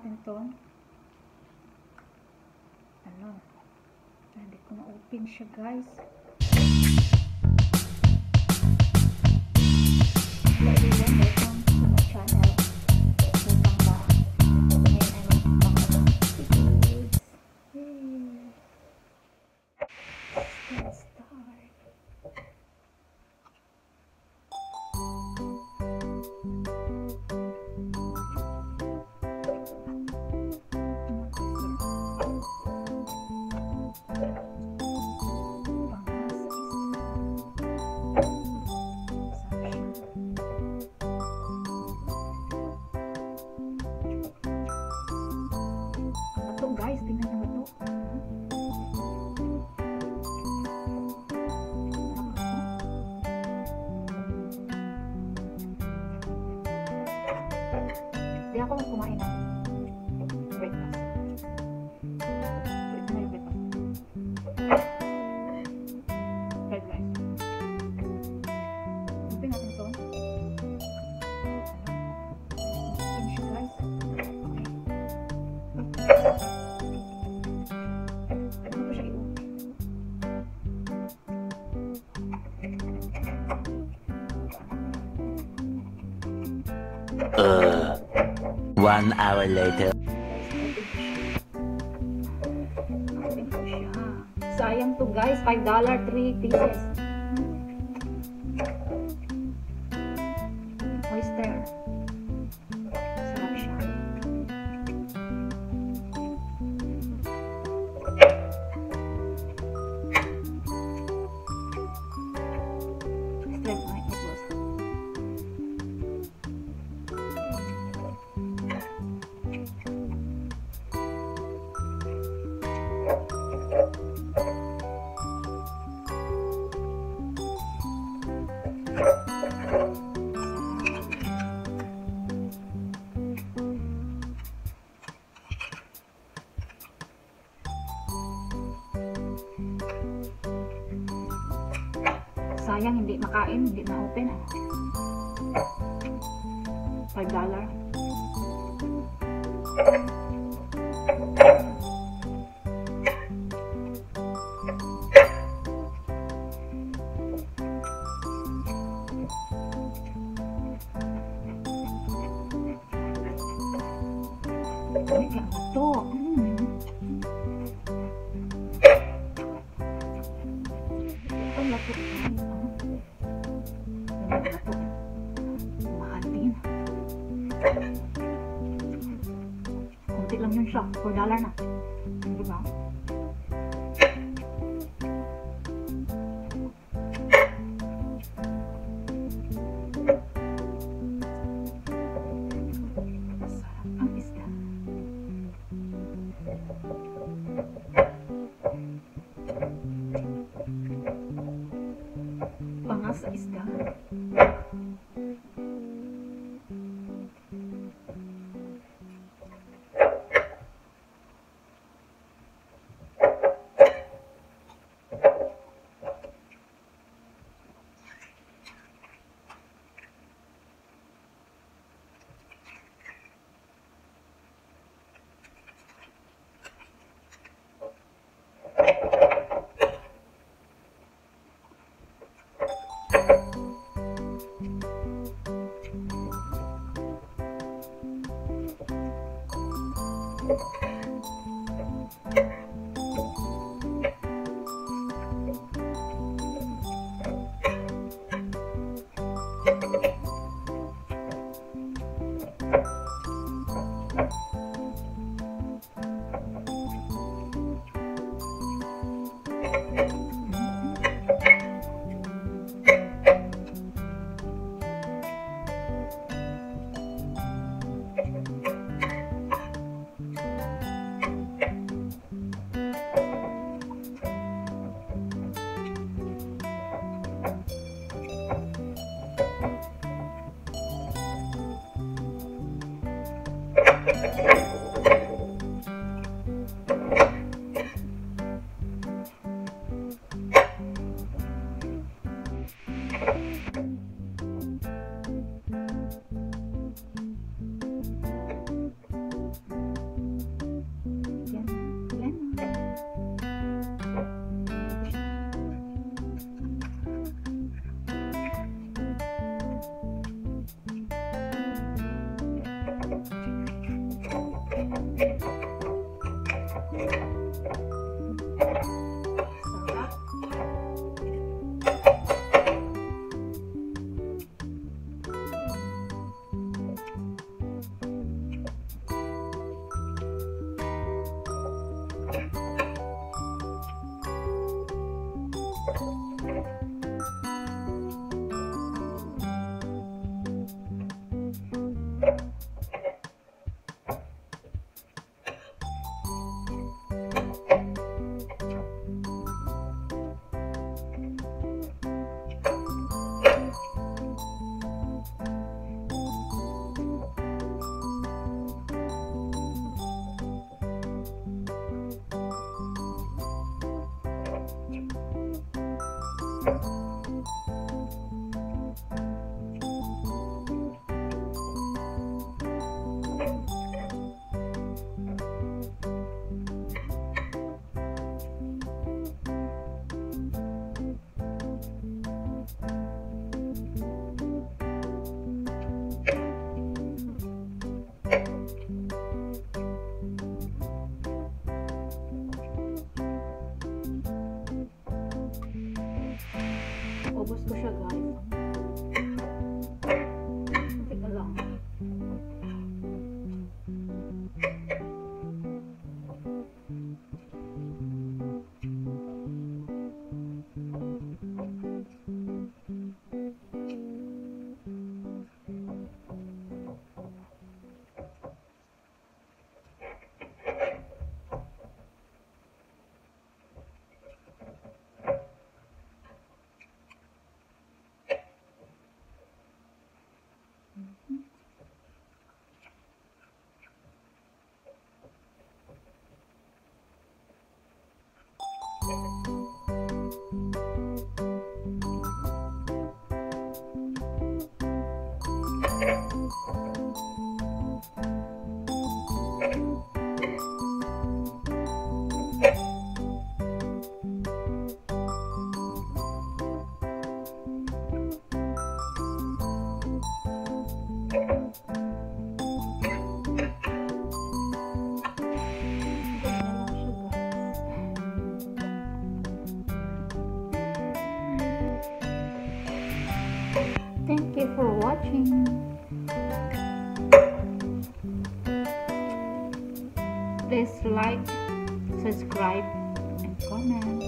natin to. Ano? Hindi ko na-open siya, guys. Welcome to my channel. Welcome back. Ngayon ay magpapakita ng tickets. Let's start. Guys, tingnan nyo ito. Hindi ako kumain ng breakfast. Ito na yung breakfast. Fried rice. Ito natin ito. Ito siya, guys. Okay. One hour later. Sayang to, guys. $5, 3 pieces. Oyster. Sarap siya. Sayang hindi makain, hindi ma-open. $5. Ay, kaya ito. Ang lato. Mahal din. Kunti lang yun siya. $4 na. Diba? Sarap ang isda. Pangas sa isda. Ubus ko siya, guys. Teka lang. Thank you for watching. Please like, subscribe, and comment.